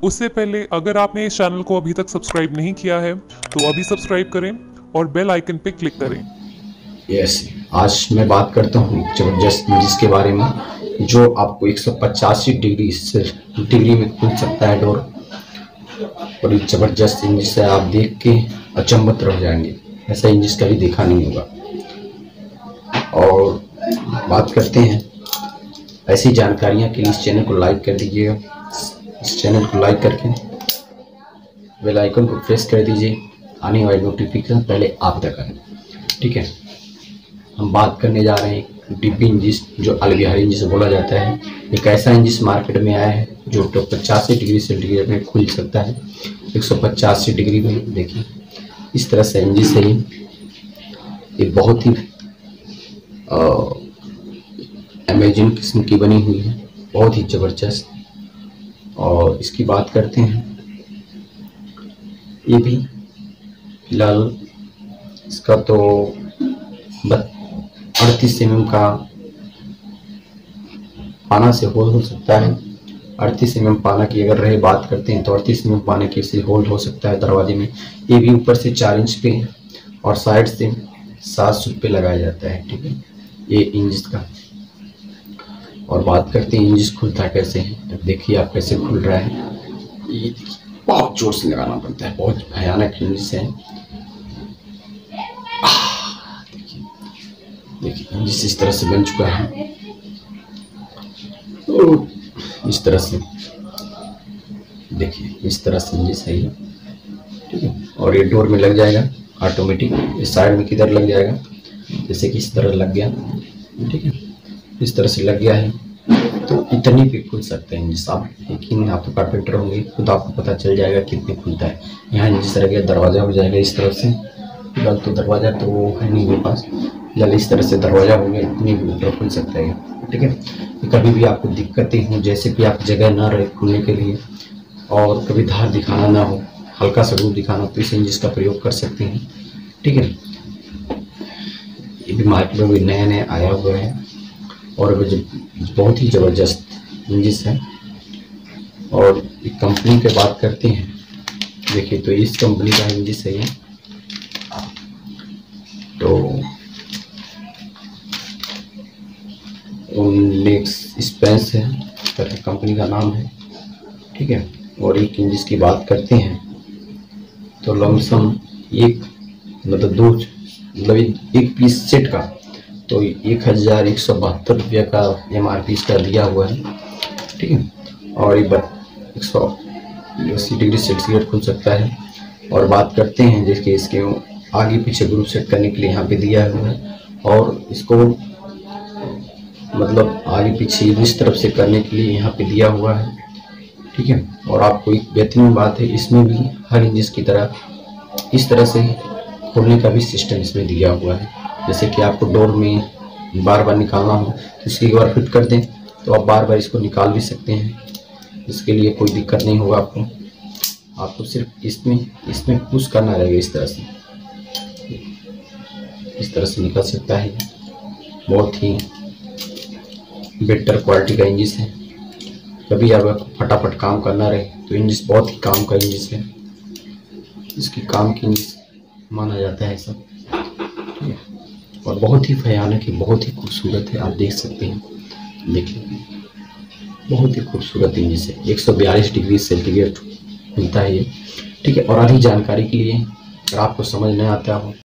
उससे पहले अगर आपने इस चैनल को अभी तक सब्सक्राइब नहीं किया है तो अभी सब्सक्राइब करें और बेल आइकन पे क्लिक करें। यस, आज मैं बात करता हूँ एक जबरदस्त इंजिस के बारे में जो आपको 185 डिग्री में खुल सकता है डोर। और एक जबरदस्त इंजिस है, आप देख के अचंभित रह जाएंगे, ऐसा इंजिस कभी देखा नहीं होगा। और बात करते हैं ऐसी जानकारियाँ के लिए इस चैनल को लाइक कर दीजिएगा। इस चैनल को लाइक करके बेल आइकन को प्रेस कर दीजिए, आने वाली नोटिफिकेशन पहले आप तक आए। ठीक है, हम बात करने जा रहे हैं डिब्बी इंजिस जो अलविहारी इंजिस बोला जाता है। एक ऐसा इंजिस मार्केट में आया है जो 85 डिग्री सेंटीग्रेड में खुल सकता है। 185 डिग्री में देखिए इस तरह से इंजिस है। ये बहुत ही अमेजिंग किस्म की बनी हुई है, बहुत ही ज़बरदस्त। और इसकी बात करते हैं, ये भी फिलहाल इसका तो 38 mm का पाना से होल हो सकता है। 38 mm पाना की अगर रहे बात करते हैं तो 38 mm पाने के से होल हो सकता है दरवाजे में। ये भी ऊपर से 4 इंच पे और साइड से 7 सूत पे लगाया जाता है। ठीक है, ये इंजिस का। और बात करते हैं इंजिस खुलता कैसे है। देखिए आप कैसे खुल रहा है, ये देखिए बहुत जोर से लगाना पड़ता है, बहुत भयानक इंजिस है। देखिए इंजिस इस तरह से बन चुका है, तो इस तरह से देखिए इस तरह से इंजिस है ये। ठीक है, और ये डोर में लग जाएगा ऑटोमेटिक। इस साइड में किधर लग जाएगा, जैसे कि इस तरह लग गया। ठीक है, इस तरह से लग गया है, तो इतनी भी खुल सकते हैं इंजिस। आप यकीन, आप तो कारपेंटर होंगे, खुद आपको पता चल जाएगा कितने खुलता है। यहाँ इंजिस रह गया, दरवाजा हो जाएगा इस तरफ से। फिलहाल तो दरवाजा तो है नहीं मेरे पास, फिलहाल इस तरह से दरवाजा हो गया, इतनी भी ऊपर खुल सकता है। ठीक है, कभी भी आपको दिक्कतें हों, जैसे कि आप जगह ना रहे खुलने के लिए और कभी धार दिखाना ना हो, हल्का सा रूप दिखाना, तो इस इंजिस का प्रयोग कर सकते हैं। ठीक है, ये भी मार्केट में भी नया नया आया हुआ है और बहुत ही ज़बरदस्त इंजिस है। और एक कंपनी की बात करते हैं, देखिए तो इस कंपनी का इंजिस है ये। तो नेक्स्ट स्पेंस है कंपनी का नाम है। ठीक है, और एक इंजिस की बात करते हैं तो लमसम एक मतलब दो मतलब एक पीस सेट का तो 1172 का MRP इसका दिया हुआ है। ठीक है, और ये 180 डिग्री सेंटीग्रेड खुल सकता है। और बात करते हैं जैसे इसके आगे पीछे ग्रुप सेट करने के लिए यहाँ पे दिया हुआ है, और इसको मतलब आगे पीछे इस तरफ से करने के लिए यहाँ पे दिया हुआ है। ठीक है, और आपको एक बेहतरीन बात है, इसमें भी हर इंजिस की तरह इस तरह से खोलने का भी सिस्टम इसमें दिया हुआ है। जैसे कि आपको डोर में बार बार निकालना हो तो इसकी एक बार फिट कर दें तो आप बार बार इसको निकाल भी सकते हैं, इसके लिए कोई दिक्कत नहीं होगा आपको सिर्फ इसमें पुश करना रहेगा। इस तरह से निकल सकता है। बहुत ही बेटर क्वालिटी का इंजिस है। कभी अगर फटाफट काम करना रहे तो इंजिस बहुत ही काम का इंजिस है, इसकी काम की इंजिस माना जाता है सब। ठीक है, और बहुत ही भयानक है, बहुत ही खूबसूरत है। आप देख सकते हैं, देखिए बहुत ही खूबसूरत इंजिस है। 142 डिग्री सेंटीग्रेड मिलता है ये। ठीक है, और अधिक जानकारी के लिए अगर आपको समझ नहीं आता हो